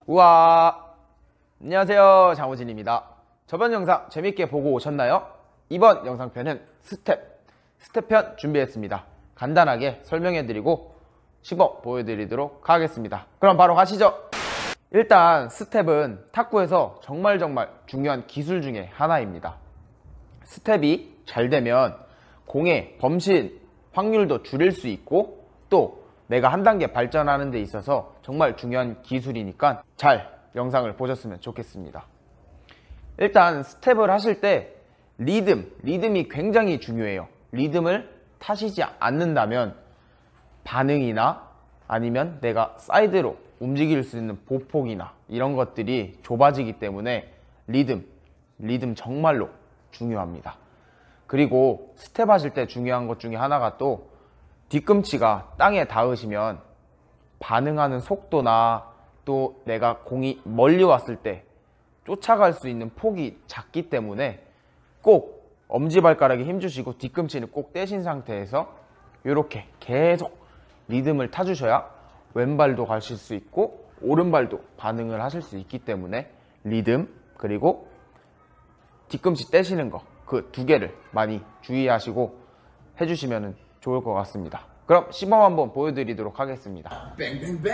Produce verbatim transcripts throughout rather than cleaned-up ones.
우와, 안녕하세요, 장호진입니다. 저번 영상 재밌게 보고 오셨나요? 이번 영상편은 스텝, 스텝편 준비했습니다. 간단하게 설명해드리고 시범 보여드리도록 하겠습니다. 그럼 바로 가시죠. 일단 스텝은 탁구에서 정말 정말 중요한 기술 중에 하나입니다. 스텝이 잘 되면 공의 범실 확률도 줄일 수 있고 또 내가 한 단계 발전하는 데 있어서 정말 중요한 기술이니까 잘 영상을 보셨으면 좋겠습니다. 일단 스텝을 하실 때 리듬, 리듬이 굉장히 중요해요. 리듬을 타시지 않는다면 반응이나 아니면 내가 사이드로 움직일 수 있는 보폭이나 이런 것들이 좁아지기 때문에 리듬, 리듬 정말로 중요합니다. 그리고 스텝 하실 때 중요한 것 중에 하나가 또 뒤꿈치가 땅에 닿으시면 반응하는 속도나 또 내가 공이 멀리 왔을 때 쫓아갈 수 있는 폭이 작기 때문에 꼭 엄지발가락에 힘주시고 뒤꿈치는 꼭 떼신 상태에서 이렇게 계속 리듬을 타주셔야 왼발도 가실 수 있고 오른발도 반응을 하실 수 있기 때문에 리듬 그리고 뒤꿈치 떼시는 거 그 두 개를 많이 주의하시고 해주시면 좋을 것 같습니다. 그럼 시범 한번 보여드리도록 하겠습니다. 뱅뱅뱅.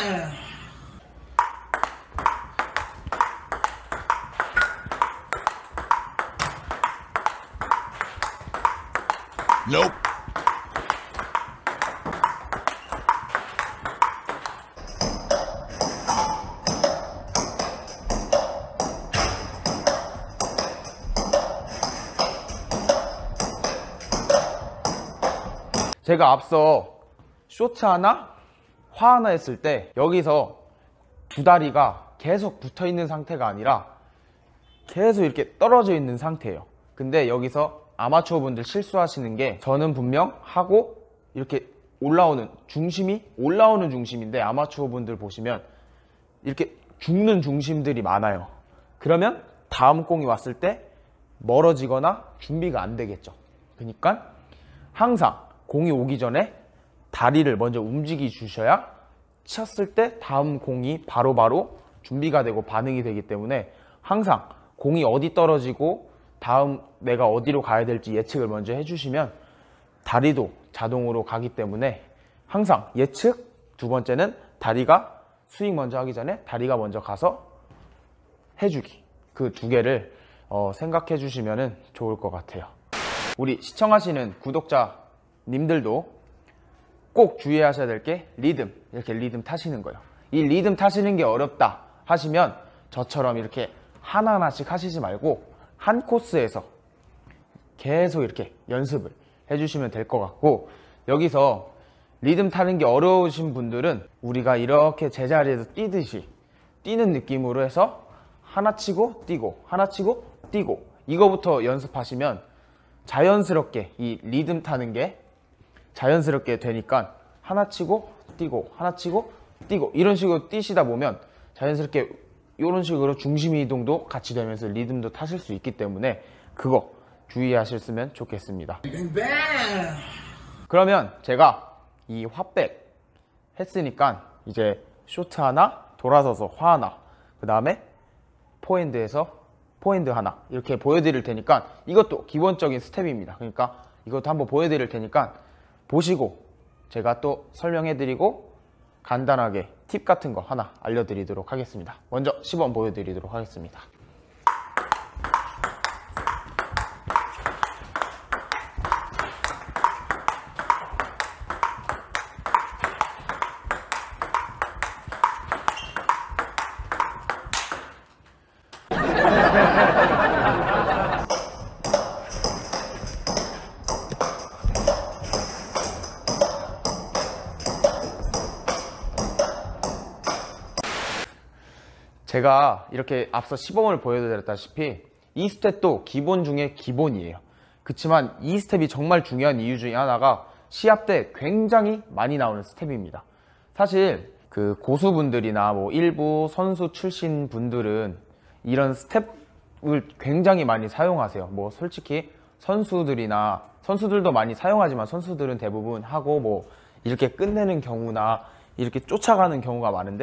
Nope. 제가 앞서 쇼트 하나, 화 하나 했을 때 여기서 두 다리가 계속 붙어 있는 상태가 아니라 계속 이렇게 떨어져 있는 상태예요. 근데 여기서 아마추어 분들 실수하시는 게 저는 분명 하고 이렇게 올라오는 중심이 올라오는 중심인데 아마추어 분들 보시면 이렇게 죽는 중심들이 많아요. 그러면 다음 공이 왔을 때 멀어지거나 준비가 안 되겠죠. 그러니까 항상 공이 오기 전에 다리를 먼저 움직여 주셔야 쳤을 때 다음 공이 바로바로 바로 준비가 되고 반응이 되기 때문에 항상 공이 어디 떨어지고 다음 내가 어디로 가야 될지 예측을 먼저 해주시면 다리도 자동으로 가기 때문에 항상 예측, 두 번째는 다리가 스윙 먼저 하기 전에 다리가 먼저 가서 해주기, 그 두 개를 어, 생각해 주시면 좋을 것 같아요. 우리 시청하시는 구독자 님들도 꼭 주의하셔야 될 게 리듬, 이렇게 리듬 타시는 거예요. 이 리듬 타시는 게 어렵다 하시면 저처럼 이렇게 하나하나씩 하시지 말고 한 코스에서 계속 이렇게 연습을 해주시면 될 것 같고, 여기서 리듬 타는 게 어려우신 분들은 우리가 이렇게 제자리에서 뛰듯이 뛰는 느낌으로 해서 하나 치고 뛰고 하나 치고 뛰고 이거부터 연습하시면 자연스럽게 이 리듬 타는 게 자연스럽게 되니까 하나 치고 뛰고 하나 치고 뛰고 이런 식으로 뛰시다 보면 자연스럽게 이런 식으로 중심 이동도 같이 되면서 리듬도 타실 수 있기 때문에 그거 주의하셨으면 좋겠습니다. 뱅뱅뱅. 그러면 제가 이 화백 했으니까 이제 쇼트 하나, 돌아서서 화 하나, 그 다음에 포핸드에서 포핸드 하나 이렇게 보여드릴 테니까 이것도 기본적인 스텝입니다. 그러니까 이것도 한번 보여드릴 테니까 보시고 제가 또 설명해드리고 간단하게 팁 같은 거 하나 알려드리도록 하겠습니다. 먼저 시범 보여드리도록 하겠습니다. 제가 이렇게 앞서 시범을 보여드렸다시피 이 스텝도 기본 중에 기본이에요. 그렇지만 이 스텝이 정말 중요한 이유 중에 하나가 시합 때 굉장히 많이 나오는 스텝입니다. 사실 그 고수분들이나 뭐 일부 선수 출신 분들은 이런 스텝을 굉장히 많이 사용하세요. 뭐 솔직히 선수들이나 선수들도 많이 사용하지만 선수들은 대부분 하고 뭐 이렇게 끝내는 경우나 이렇게 쫓아가는 경우가 많은데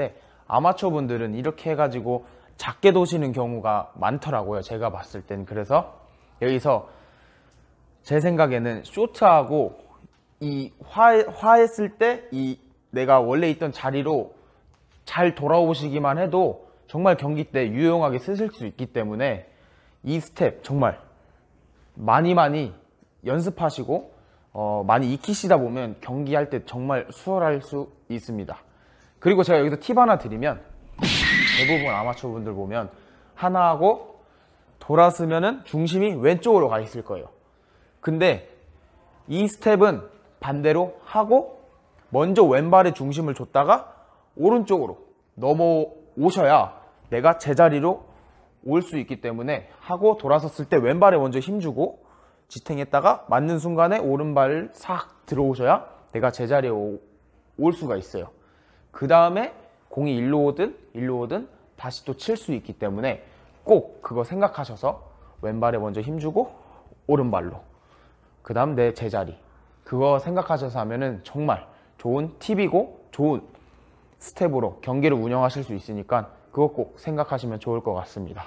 아마추어 분들은 이렇게 해가지고 작게 도시는 경우가 많더라고요. 제가 봤을 땐. 그래서 여기서 제 생각에는 쇼트하고 이 화, 화했을 때 이 내가 원래 있던 자리로 잘 돌아오시기만 해도 정말 경기 때 유용하게 쓰실 수 있기 때문에 이 스텝 정말 많이 많이 연습하시고 어, 많이 익히시다 보면 경기할 때 정말 수월할 수 있습니다. 그리고 제가 여기서 팁 하나 드리면, 대부분 아마추어 분들 보면 하나 하고 돌았으면은 중심이 왼쪽으로 가 있을 거예요. 근데 이 스텝은 반대로 하고 먼저 왼발에 중심을 줬다가 오른쪽으로 넘어오셔야 내가 제자리로 올 수 있기 때문에, 하고 돌아섰을 때 왼발에 먼저 힘주고 지탱했다가 맞는 순간에 오른발을 싹 들어오셔야 내가 제자리에 올 수가 있어요. 그 다음에 공이 일로 오든 일로 오든 다시 또 칠 수 있기 때문에 꼭 그거 생각하셔서 왼발에 먼저 힘주고 오른발로, 그 다음 내 제자리, 그거 생각하셔서 하면은 정말 좋은 팁이고 좋은 스텝으로 경기를 운영하실 수 있으니까 그거 꼭 생각하시면 좋을 것 같습니다.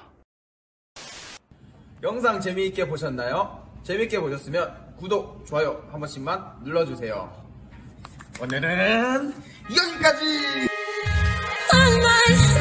영상 재미있게 보셨나요? 재미있게 보셨으면 구독, 좋아요 한 번씩만 눌러주세요. 오늘은 여기까지!